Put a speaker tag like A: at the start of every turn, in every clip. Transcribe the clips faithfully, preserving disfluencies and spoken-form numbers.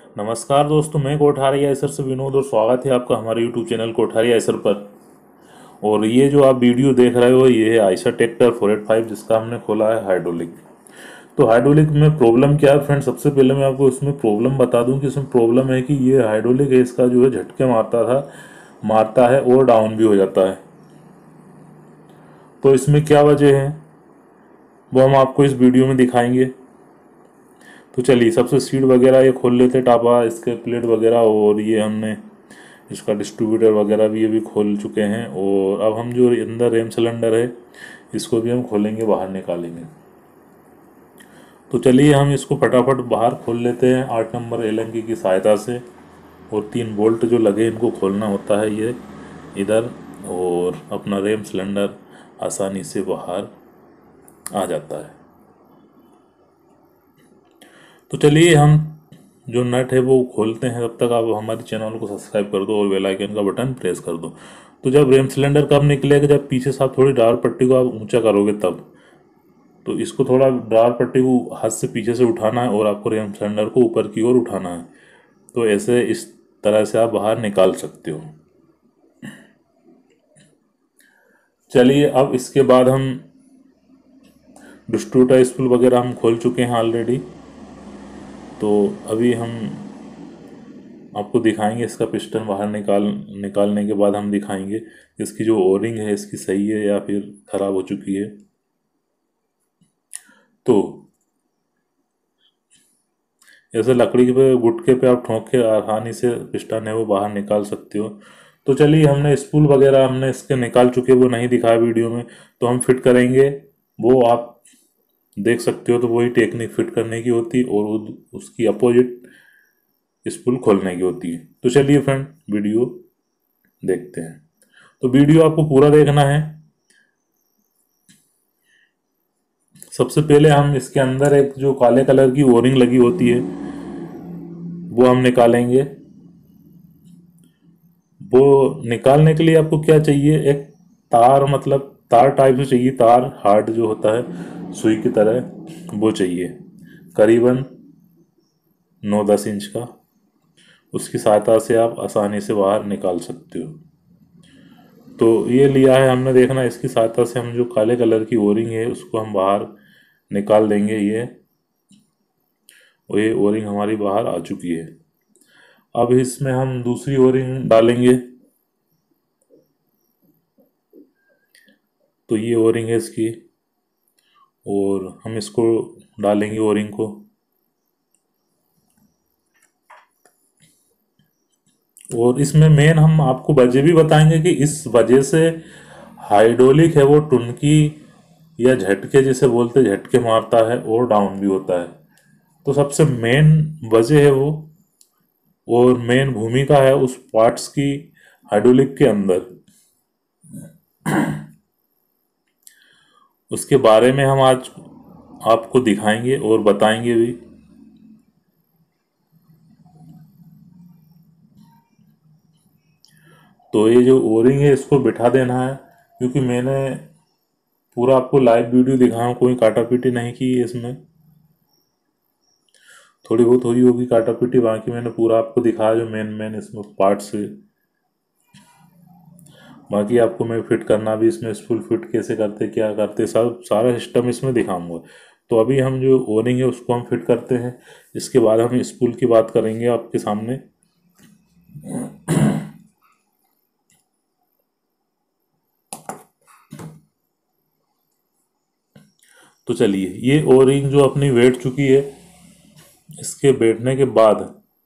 A: नमस्कार दोस्तों, मैं कोठारी आयसर से विनोद और स्वागत है आपका हमारे यूट्यूब चैनल कोठारी आयसर पर। और ये जो आप वीडियो देख रहे हो ये है Eicher tractor four eight five, जिसका हमने खोला है हाइड्रोलिक। तो हाइड्रोलिक में प्रॉब्लम क्या है फ्रेंड, सबसे पहले मैं आपको इसमें प्रॉब्लम बता दूं कि इसमें प्रॉब्लम है कि ये हाइड्रोलिक है, इसका जो है झटके मारता था मारता है और डाउन भी हो जाता है। तो इसमें क्या वजह है वो हम आपको इस वीडियो में दिखाएंगे। तो चलिए सबसे सीट वगैरह ये खोल लेते, टापा इसके प्लेट वगैरह, और ये हमने इसका डिस्ट्रीब्यूटर वगैरह भी ये भी खोल चुके हैं। और अब हम जो अंदर रेम सिलेंडर है इसको भी हम खोलेंगे, बाहर निकालेंगे। तो चलिए हम इसको फटाफट बाहर खोल लेते हैं आठ नंबर एलंकी की सहायता से। और तीन बोल्ट जो लगे इनको खोलना होता है ये इधर, और अपना रेम सिलेंडर आसानी से बाहर आ जाता है। तो चलिए हम जो नट है वो खोलते हैं, तब तक आप हमारे चैनल को सब्सक्राइब कर दो और बेल आइकन का बटन प्रेस कर दो। तो जब रेम सिलेंडर कब निकलेगा, जब पीछे से आप थोड़ी डार पट्टी को आप ऊंचा करोगे तब। तो इसको थोड़ा डार पट्टी को हाथ से पीछे से उठाना है और आपको रेम सिलेंडर को ऊपर की ओर उठाना है। तो ऐसे इस तरह से आप बाहर निकाल सकते हो। चलिए अब इसके बाद हम डिस्ट्रीब्यूटर स्पूल वगैरह हम खोल चुके हैं ऑलरेडी। तो अभी हम आपको दिखाएंगे इसका पिस्टन बाहर निकाल निकालने के बाद हम दिखाएंगे इसकी जो ओरिंग है इसकी सही है या फिर खराब हो चुकी है। तो ऐसे लकड़ी पे गुटके पे आप ठोक के आसानी से पिस्टन है वो बाहर निकाल सकते हो। तो चलिए हमने स्पूल वगैरह हमने इसके निकाल चुके, वो नहीं दिखाया वीडियो में, तो हम फिट करेंगे। वो आप देख सकते हो। तो वही टेक्निक फिट करने की होती है और वो- उसकी अपोजिट स्पूल खोलने की होती है। तो चलिए फ्रेंड वीडियो देखते हैं। तो वीडियो आपको पूरा देखना है। सबसे पहले हम इसके अंदर एक जो काले कलर की ओरिंग लगी होती है वो हम निकालेंगे। वो निकालने के लिए आपको क्या चाहिए, एक तार, मतलब तार टाइप से चाहिए, तार हार्ड जो होता है सुई की तरह वो चाहिए, करीबन नौ दस इंच का। उसकी सहायता से आप आसानी से बाहर निकाल सकते हो। तो ये लिया है हमने, देखना इसकी सहायता से हम जो काले कलर की ओरिंग है उसको हम बाहर निकाल देंगे। ये और ये ओरिंग हमारी बाहर आ चुकी है। अब इसमें हम दूसरी ओरिंग डालेंगे। तो ये ओरिंग है इसकी, और हम इसको डालेंगे ओरिंग को। और इसमें मेन हम आपको वजह भी बताएंगे कि इस वजह से हाइड्रोलिक है वो टुनकी या झटके जिसे बोलते हैं, झटके मारता है और डाउन भी होता है। तो सबसे मेन वजह है वो, और मेन भूमिका है उस पार्ट्स की हाइड्रोलिक के अंदर। उसके बारे में हम आज आपको दिखाएंगे और बताएंगे भी। तो ये जो ओरिंग है इसको बिठा देना है, क्योंकि मैंने पूरा आपको लाइव वीडियो दिखाया, कोई काटा पीटी नहीं की है इसमें। थोड़ी बहुत हुई होगी काटा पीटी, बाकी मैंने पूरा आपको दिखाया जो मेन मेन इसमें पार्ट्स है। बाकी आपको मैं फिट करना भी, इसमें स्पूल फिट कैसे करते क्या करते सब सारा सिस्टम इसमें दिखाऊंगा। तो अभी हम जो ओरिंग है उसको हम फिट करते हैं। इसके बाद हम स्पूल की बात करेंगे आपके सामने। तो चलिए ये ओरिंग जो अपनी बैठ चुकी है, इसके बैठने के बाद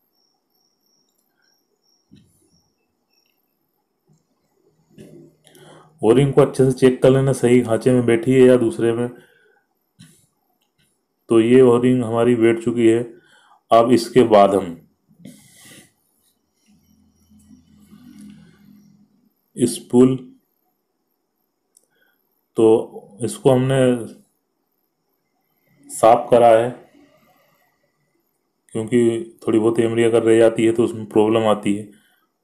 A: ओरिंग को अच्छे से चेक कर लेना सही खांचे में बैठी है या दूसरे में। तो ये ओरिंग हमारी बैठ चुकी है। अब इसके बाद हम स्पूल, तो इसको हमने साफ करा है, क्योंकि थोड़ी बहुत एमरी अगर रह जाती है तो उसमें प्रॉब्लम आती है।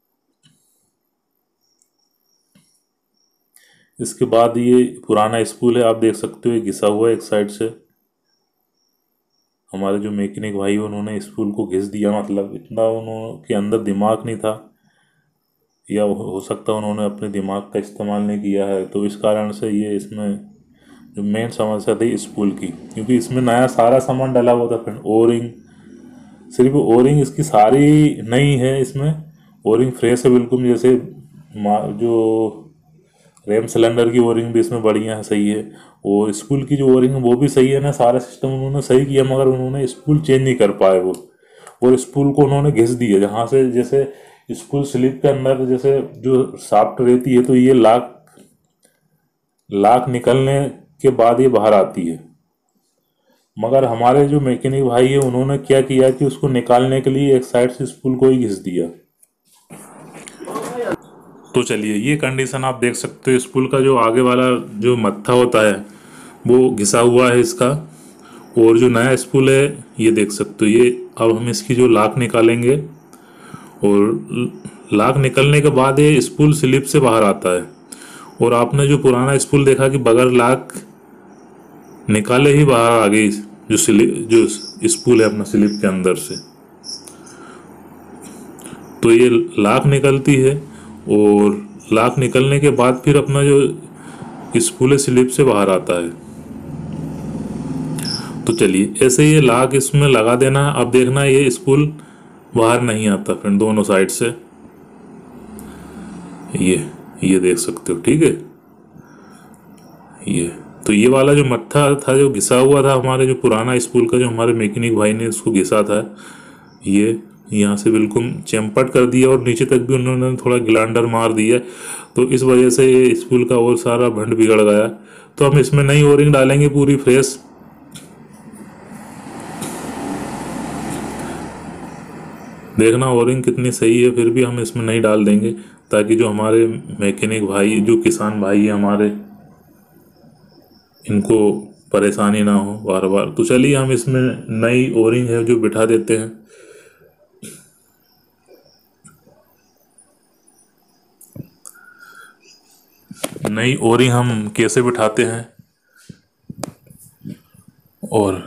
A: इसके बाद ये पुराना स्पूल है, आप देख सकते हो ये घिसा हुआ है एक साइड से। हमारे जो मैकेनिक भाई उन्होंने स्पूल को घिस दिया, मतलब इतना उन्होंने के अंदर दिमाग नहीं था, या हो हो सकता है उन्होंने अपने दिमाग का इस्तेमाल नहीं किया है। तो इस कारण से ये इसमें जो मेन समस्या थी स्पूल की, क्योंकि इसमें नया सारा सामान डाला हुआ था। फ्रेंड ओरिंग, सिर्फ ओरिंग इसकी सारी नई है, इसमें ओरिंग फ्रेश है बिल्कुल। जैसे मा- जो रैम सिलेंडर की ओरिंग भी इसमें बढ़िया है, सही है। और स्पूल की जो ओरिंग है वो भी सही है ना, सारा सिस्टम उन्होंने सही किया, मगर उन्होंने स्पूल चेंज नहीं कर पाए वो। और स्पूल को उन्होंने घिस दिया जहाँ से, जैसे स्पूल स्लिप के अंदर जैसे जो शाफ्ट रहती है, तो ये लाख लाख निकलने के बाद ये बाहर आती है। मगर हमारे जो मैकेनिक भाई है उन्होंने क्या किया कि उसको निकालने के लिए एक साइड से स्पूल को ही घिस दिया। तो चलिए, ये कंडीशन आप देख सकते हो, स्पूल का जो आगे वाला जो मत्था होता है वो घिसा हुआ है इसका। और जो नया स्पूल है ये देख सकते हो, ये अब हम इसकी जो लाक निकालेंगे, और लाक निकलने के बाद ये स्पूल स्लिप से बाहर आता है। और आपने जो पुराना स्पूल देखा कि बगैर लाक निकाले ही बाहर आ गई, जो स्लिप जो स्पूल है अपना स्लिप के अंदर से, तो ये लाक निकलती है। और लाक निकलने के बाद फिर अपना जो स्पूल है स्लिप से बाहर आता है। तो चलिए, ऐसे ये लाक इसमें लगा देना। अब देखना ये स्पूल बाहर नहीं आता फ्रेंड, दोनों साइड से। ये ये देख सकते हो, ठीक है। ये तो ये वाला जो मत्था था जो घिसा हुआ था हमारे जो पुराना स्पूल का, जो हमारे मैकेनिक भाई ने उसको घिसा था, ये यहाँ से बिल्कुल चैम्पट कर दिया, और नीचे तक भी उन्होंने थोड़ा ग्लाइंडर मार दिया। तो इस वजह से ये स्पूल का और सारा भंड बिगड़ गया। तो हम इसमें नई ओरिंग डालेंगे पूरी फ्रेश। देखना ओरिंग कितनी सही है, फिर भी हम इसमें नहीं डाल देंगे, ताकि जो हमारे मैकेनिक भाई, जो किसान भाई है हमारे, इनको परेशानी ना हो बार बार। तो चलिए, हम इसमें नई ओरिंग है जो बिठा देते हैं। नई ओरिंग हम कैसे बिठाते हैं और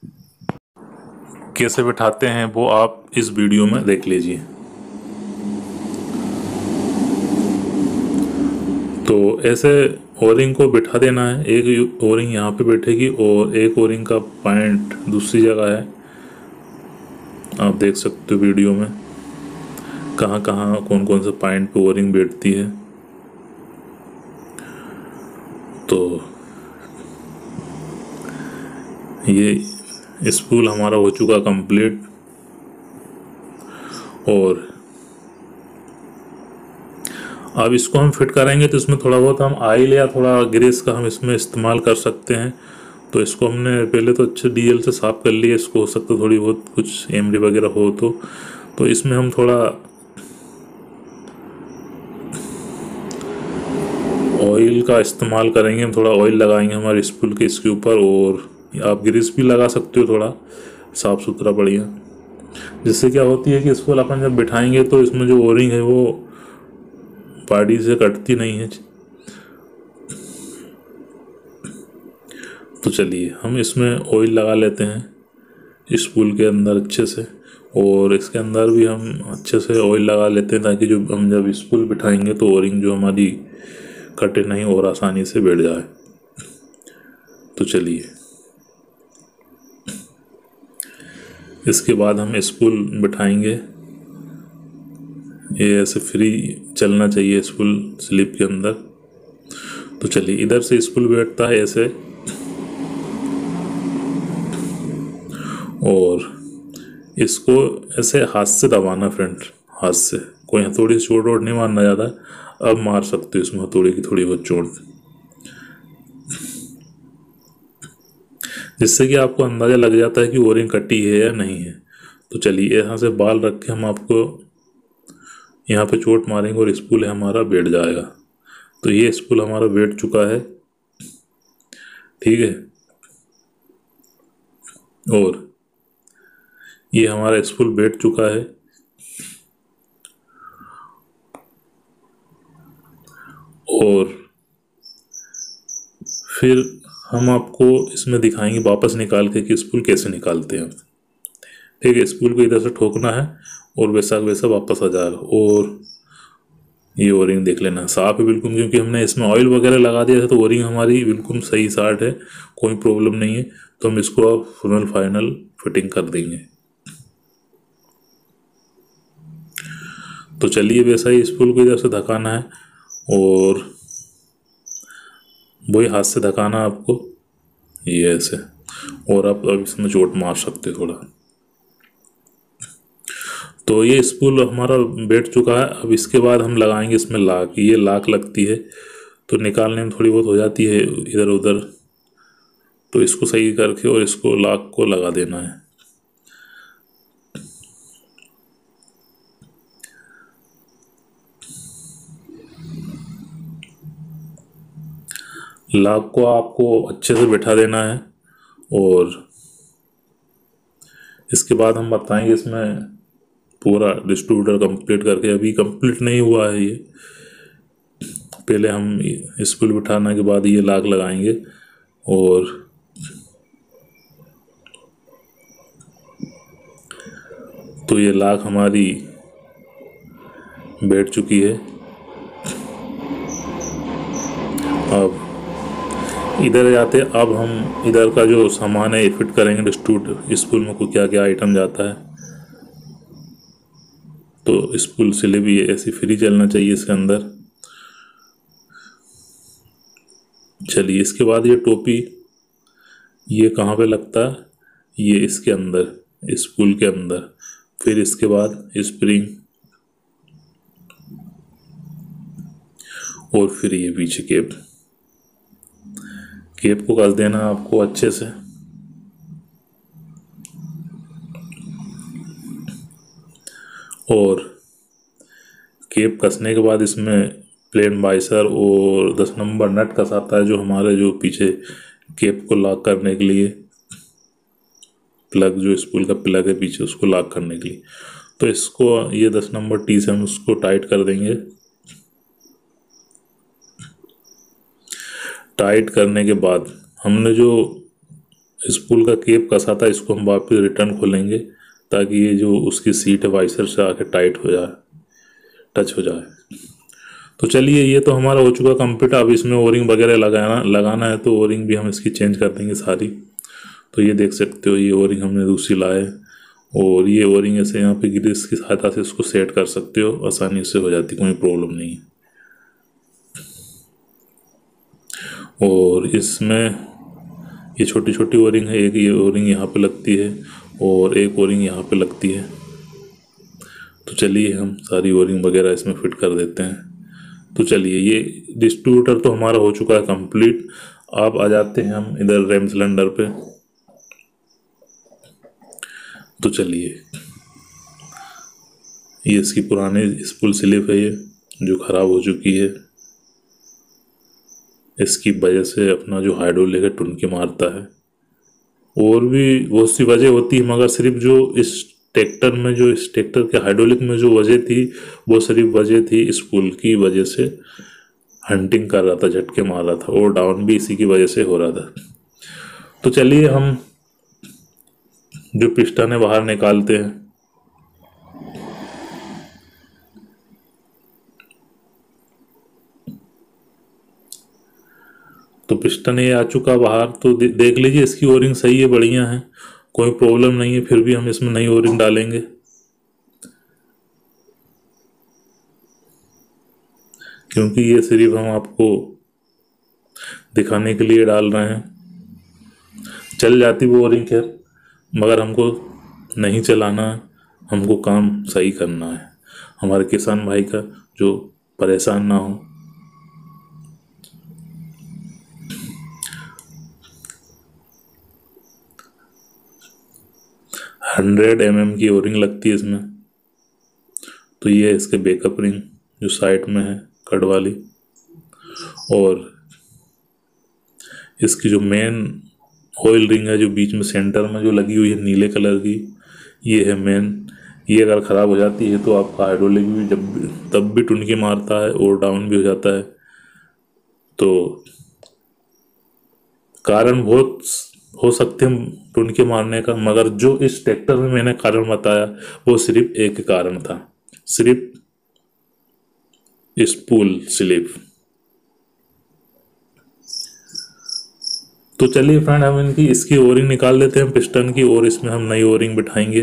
A: कैसे बिठाते हैं वो आप इस वीडियो में देख लीजिए। तो ऐसे ओरिंग को बिठा देना है। एक ओरिंग यहाँ पे बैठेगी और एक ओरिंग का पॉइंट दूसरी जगह है। आप देख सकते हो वीडियो में कहाँ कहाँ कौन कौन से पॉइंट पे ओरिंग बैठती है। तो ये स्पूल हमारा हो चुका कंप्लीट। और अब इसको हम फिट करेंगे, तो इसमें थोड़ा बहुत हम ऑयल या थोड़ा ग्रीस का हम इसमें इस्तेमाल कर सकते हैं। तो इसको हमने पहले तो अच्छे डीजल से साफ़ कर लिया। इसको हो सकता है थोड़ी बहुत कुछ एमडी वगैरह हो तो तो इसमें हम थोड़ा ऑयल का इस्तेमाल करेंगे। हम थोड़ा ऑयल लगाएंगे हमारे स्पूल के इसके ऊपर, और आप ग्रीस भी लगा सकते हो थोड़ा साफ़ सुथरा बढ़िया। जिससे क्या होती है कि स्पूल अपन जब बिठाएंगे तो इसमें जो ओरिंग है वो पार्टी से कटती नहीं है। तो चलिए, हम इसमें ऑयल लगा लेते हैं स्पूल के अंदर अच्छे से, और इसके अंदर भी हम अच्छे से ऑयल लगा लेते हैं, ताकि जो हम जब स्पूल बिठाएंगे तो ओरिंग जो हमारी कटे नहीं और आसानी से बैठ जाए। तो चलिए, इसके बाद हम स्पूल बिठाएंगे। ये ऐसे फ्री चलना चाहिए स्पूल स्लिप के अंदर। तो चलिए, इधर से स्पूल बैठता है ऐसे, और इसको ऐसे हाथ से दबाना फ्रेंड, हाथ से। कोई हथौड़ी से चोट वोट नहीं मारना ज़्यादा। अब मार सकते हो इसमें हथौड़ी की थोड़ी बहुत चोट, जिससे कि आपको अंदाज़ा लग जाता है कि ओरिंग कटी है या नहीं है। तो चलिए, यहाँ से बाल रख के हम आपको यहाँ पे चोट मारेंगे और स्पूल हमारा बैठ जाएगा। तो ये स्पूल हमारा बैठ चुका है, ठीक है। और ये हमारा स्पूल बैठ चुका है। और फिर हम आपको इसमें दिखाएंगे वापस निकाल के कि स्पूल कैसे निकालते हैं। ठीक है, स्पूल को इधर से ठोकना है और वैसा वैसा वापस आ जाएगा। और ये ओरिंग देख लेना साफ है बिल्कुल, क्योंकि हमने इसमें ऑयल वगैरह लगा दिया था तो ओरिंग हमारी बिल्कुल सही साट है, कोई प्रॉब्लम नहीं है। तो हम इसको अब फाइनल फाइनल फिटिंग कर देंगे। तो चलिए वैसा ही स्पूल को इधर से धकाना है और वही हाथ से धकाना है आपको, ये ऐसे। और आप अब इसमें चोट मार सकते हो थोड़ा। तो ये स्पूल हमारा बैठ चुका है। अब इसके बाद हम लगाएंगे इसमें लाक। ये लाक लगती है तो निकालने में थोड़ी बहुत हो जाती है इधर उधर, तो इसको सही करके और इसको लाक को लगा देना है। लाक को आपको अच्छे से बैठा देना है और इसके बाद हम बताएंगे इसमें पूरा डिस्ट्रीब्यूटर कंप्लीट करके। अभी कंप्लीट नहीं हुआ है ये, पहले हम स्पूल बिठाने के बाद ये लाक लगाएंगे। और तो ये लाक हमारी बैठ चुकी है। अब इधर जाते, अब हम इधर का जो सामान है ये फिट करेंगे डिस्ट्रीब्यूटर स्पूल में को क्या क्या आइटम जाता है। तो स्पूल सिले भी ऐसी फ्री चलना चाहिए इसके अंदर। चलिए इसके बाद ये टोपी, ये कहाँ पे लगता है, ये इसके अंदर स्पूल के अंदर। फिर इसके बाद स्प्रिंग और फिर ये पीछे केप। केप को कस देना आपको अच्छे से। और केप कसने के बाद इसमें प्लेन बाइसर और दस नंबर नट कस आता है, जो हमारे जो पीछे केप को लॉक करने के लिए, प्लग जो स्पूल का प्लग है पीछे उसको लॉक करने के लिए। तो इसको ये दस नंबर टी से हम उसको टाइट कर देंगे। टाइट करने के बाद हमने जो स्पूल का केप कसा था इसको हम वापस रिटर्न खोलेंगे, ताकि ये जो उसकी सीट है वाइसर से आके टाइट हो जाए, टच हो जाए। तो चलिए ये तो हमारा हो चुका कंप्लीट। अब इसमें ओरिंग वगैरह लगाना लगाना है तो ओरिंग भी हम इसकी चेंज कर देंगे सारी। तो ये देख सकते हो ये ओरिंग हमने दूसरी लाए, और ये ओरिंग ऐसे यहाँ पे ग्रीस की सहायता से इसको सेट कर सकते हो, आसानी से हो जाती, कोई प्रॉब्लम नहीं है। और इसमें ये छोटी छोटी ओरिंग है, एक ये ओरिंग यहाँ पे लगती है और एक ओरिंग यहाँ पे लगती है। तो चलिए हम सारी ओरिंग वगैरह इसमें फिट कर देते हैं। तो चलिए ये डिस्ट्रीब्यूटर तो हमारा हो चुका है कंप्लीट। अब आ जाते हैं हम इधर रैम सिलेंडर पे। तो चलिए ये इसकी पुरानी स्पूल स्लिप है, ये जो ख़राब हो चुकी है, इसकी वजह से अपना जो हाइड्रोलिक है टुनकी मारता है। और भी बहुत सी वजह होती है, मगर सिर्फ जो इस ट्रैक्टर में जो इस ट्रैक्टर के हाइड्रोलिक में जो वजह थी वो सिर्फ वजह थी स्पूल की वजह से हंटिंग कर रहा था, झटके मार रहा था, और डाउन भी इसी की वजह से हो रहा था। तो चलिए हम जो पिस्टन है बाहर निकालते हैं। तो पिस्टन ये आ चुका बाहर। तो दे, देख लीजिए इसकी ओरिंग सही है, बढ़िया है, कोई प्रॉब्लम नहीं है। फिर भी हम इसमें नई ओरिंग डालेंगे, क्योंकि ये सिर्फ हम आपको दिखाने के लिए डाल रहे हैं। चल जाती वो ओरिंग खैर, मगर हमको नहीं चलाना है, हमको काम सही करना है हमारे किसान भाई का, जो परेशान ना हो। हंड्रेड एम एम की ओरिंग लगती है इसमें। तो ये है इसके बैकअप रिंग जो साइड में है कट वाली, और इसकी जो मेन ऑयल रिंग है जो बीच में सेंटर में जो लगी हुई है नीले कलर की, ये है मेन। ये अगर ख़राब हो जाती है तो आपका हाइड्रोलिक भी जब भी तब भी टुनकी मारता है और डाउन भी हो जाता है। तो कारण बहुत हो सकते हैं टुनके मारने का, मगर जो इस ट्रैक्टर में मैंने कारण बताया वो सिर्फ एक कारण था, सिर्फ स्पूल स्लिप। तो चलिए फ्रेंड, हम इनकी इसकी ओरिंग निकाल लेते हैं पिस्टन की, और इसमें हम नई ओरिंग बिठाएंगे।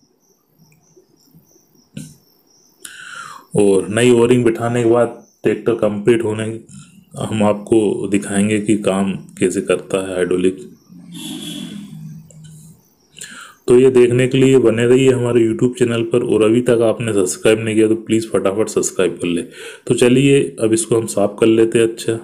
A: और नई ओरिंग बिठाने के बाद ट्रैक्टर कंप्लीट होने हम आपको दिखाएंगे कि काम कैसे करता है हाइड्रोलिक। तो ये देखने के लिए बने रहिए हमारे यूट्यूब चैनल पर, और अभी तक आपने सब्सक्राइब नहीं किया तो प्लीज़ फटाफट सब्सक्राइब कर ले। तो चलिए अब इसको हम साफ कर लेते हैं, अच्छा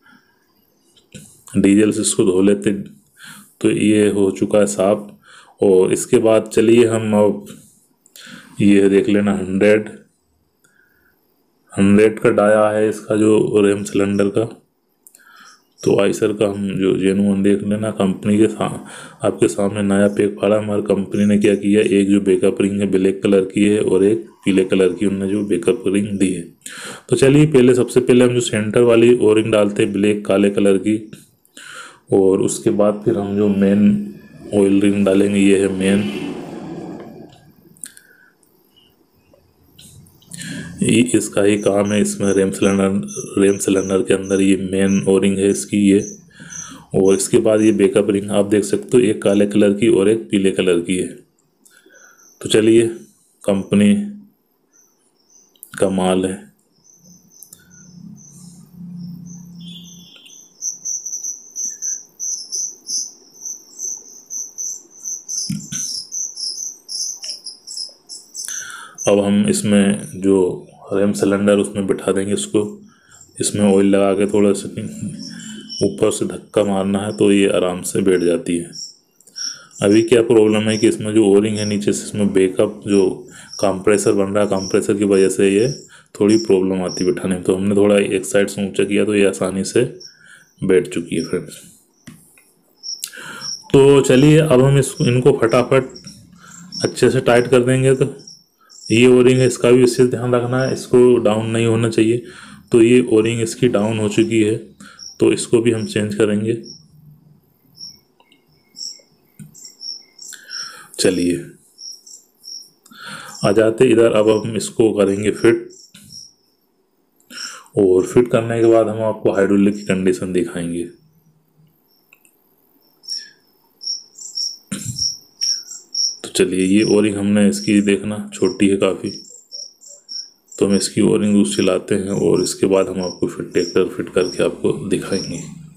A: डीजल से इसको धो लेते। तो ये हो चुका है साफ। और इसके बाद चलिए हम अब ये देख लेना, हंड्रेड हंड्रेड का डाया है इसका जो रेम सिलेंडर का। तो आइसर का हम जो जेनुअन देख लेना, कंपनी के सा, आपके सामने नया पैक फाड़ा। हमारी कंपनी ने क्या किया, एक जो बैकअप रिंग है ब्लैक कलर की है और एक पीले कलर की उन्होंने जो बैकअप रिंग दी है। तो चलिए पहले सबसे पहले हम जो सेंटर वाली ओरिंग डालते हैं ब्लैक काले कलर की, और उसके बाद फिर हम जो मेन ऑयल रिंग डालेंगे, ये है मेन। ये इसका ही काम है, इसमें रेम सिलेंडर रेम सिलेंडर के अंदर ये मेन ओरिंग है इसकी ये। और इसके बाद ये बैकअप रिंग आप देख सकते हो, एक काले कलर की और एक पीले कलर की है। तो चलिए कंपनी का माल है। अब हम इसमें जो रेम सिलेंडर उसमें बिठा देंगे इसको, इसमें ऑयल लगा के थोड़ा सा ऊपर से धक्का मारना है तो ये आराम से बैठ जाती है। अभी क्या प्रॉब्लम है कि इसमें जो ओरिंग है नीचे से, इसमें बैकअप जो कंप्रेसर बन रहा है, कंप्रेसर की वजह से ये थोड़ी प्रॉब्लम आती है बिठाने में। तो हमने थोड़ा एक साइड से ऊंचा किया तो ये आसानी से बैठ चुकी है फ्रेंड्स। तो चलिए अब हम इसको इनको फटाफट अच्छे से टाइट कर देंगे। तो ये ओरिंग है, इसका भी विशेष ध्यान रखना है, इसको डाउन नहीं होना चाहिए। तो ये ओरिंग इसकी डाउन हो चुकी है, तो इसको भी हम चेंज करेंगे। चलिए आ जाते इधर। अब हम इसको करेंगे फिट, और फिट करने के बाद हम आपको हाइड्रोलिक की कंडीशन दिखाएंगे। चलिए ये ओरिंग हमने इसकी देखना छोटी है काफ़ी, तो हम इसकी ओरिंग दूसरी लाते हैं और इसके बाद हम आपको फिर ट्रैक्टर फिट करके आपको दिखाएंगे।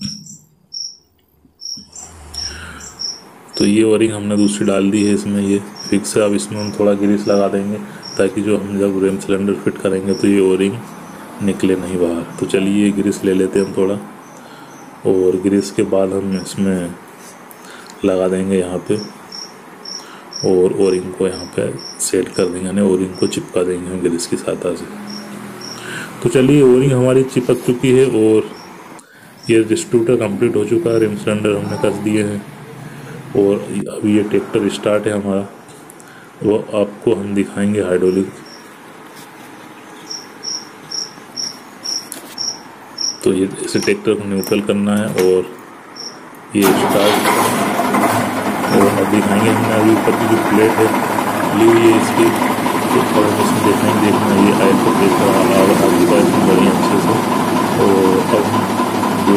A: तो ये ओरिंग हमने दूसरी डाल दी है इसमें, ये फिक्स है। अब इसमें हम थोड़ा ग्रीस लगा देंगे ताकि जो हम जब रेम सिलेंडर फिट करेंगे तो ये ओरिंग निकले नहीं बाहर। तो चलिए ये ग्रीस ले लेते हैं हम थोड़ा, और ग्रीस के बाद हम इसमें लगा देंगे यहाँ पे, और ओरिंग को यहाँ पे सेट कर देंगे, यानी ओरिंग को चिपका देंगे हम ग्रीस की सहायता से। तो चलिए ओरिंग हमारी चिपक चुकी है और ये डिस्ट्रीब्यूटर कंप्लीट हो चुका है। रेम सिलेंडर हमने कस दिए हैं और अभी ये ट्रैक्टर स्टार्ट है हमारा, वो आपको हम दिखाएंगे हाइड्रोलिक। तो ये इसे ट्रैक्टर को न्यूट्रल करना है और ये स्टार्ट, और अब दिखाएंगे हमने अभी ऊपर की जो प्लेट है ली हुई है इसकी, तो और इसमें देखेंगे देखना ये आयल को प्लेट का आवाज़ आ चुका है इसमें बढ़िया अच्छे से। और अब जो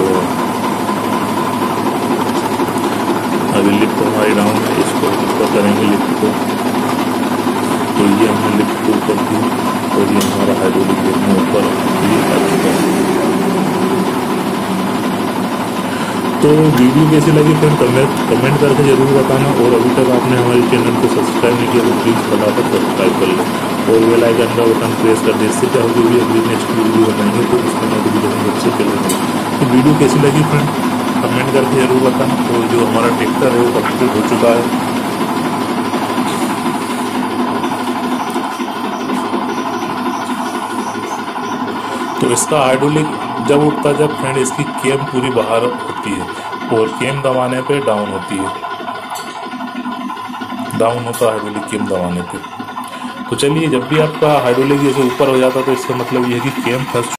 A: अभी लिफ्ट हमारी डाउन है, इसको ऊपर करेंगे लिफ्ट को। तो ये हमने लिफ्ट को ऊपर की और ये हमारा हाइड्रोलिक देखने ऊपर ये आ चुका है। तो वीडियो कैसी लगी फ्रेंड कमेंट कमेंट करके ज़रूर बताना, और अभी तक आपने हमारे चैनल को सब्सक्राइब नहीं किया तो प्लीज़ फटाफट सब्सक्राइब कर लो और बेल आइकन का बटन प्रेस कर दे। इससे क्या होगी भी अगली नेक्स्ट वीडियो बनाएंगे तो उसमें नोटिफिकेशन सबसे पहले मिलेगी। तो वीडियो कैसी लगी फ्रेंड कमेंट करके ज़रूर बताना। और जो हमारा ट्रैक्टर है वो कंप्लीट हो चुका है। तो इसका हाइड्रोलिक जब उठता है, जब फ्रेंड इसकी केम पूरी बाहर होती है और केम दबाने पे डाउन होती है, डाउन होता है हाइड्रोलिक केम दबाने पे। तो चलिए जब भी आपका हाइड्रोलिक जैसे ऊपर हो जाता है तो इसका मतलब ये है कि केम फंस